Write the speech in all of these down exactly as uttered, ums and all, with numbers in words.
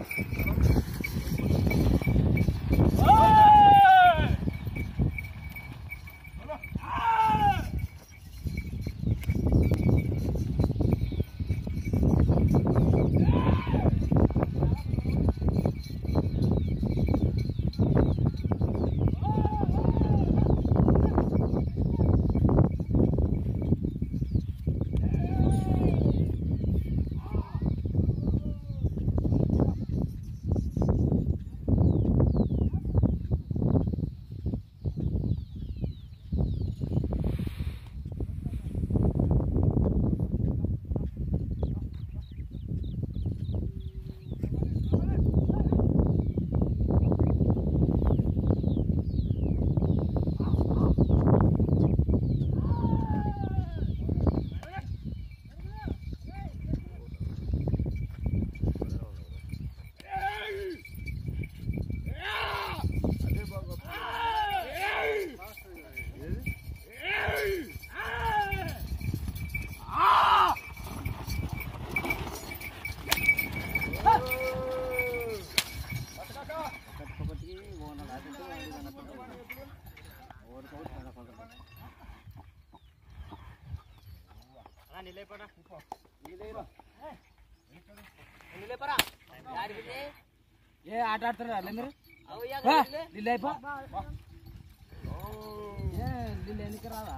ఏ ఆట ఆడతారా మీరు లిల్లు అయిపో లిల్లు ఎన్నిక రాదా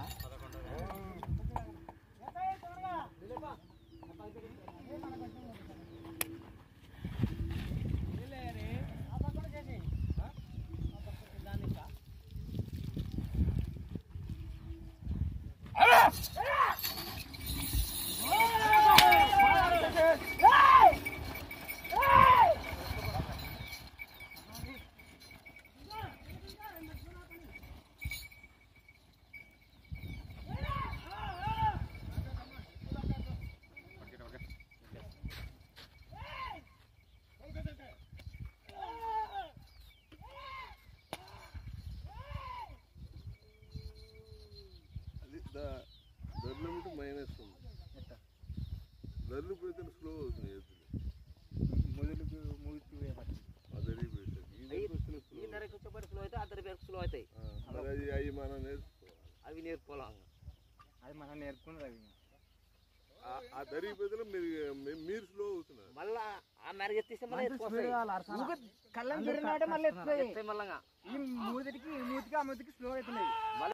దొరలు మైనస్ దొరలు పోతే స్లో అవుతుంది మొదలుకు ముగిస్తూ అవి మనం నేర్చుకోవాలి అవి నేర్చుకోవాలి అది మనం నేర్చుకున్నది అవి ఆ దరిగిపోతే మీరు మీరు స్లో అవుతున్నారు మళ్ళా ఆ మేరకు ఎత్తిస్తే మళ్ళీ కళ్ళం తిరిగినాడే మళ్ళీ మళ్ళా ఈ మూతికి ఈ మూతికి ఆ మూతికి స్లో అవుతున్నాయి.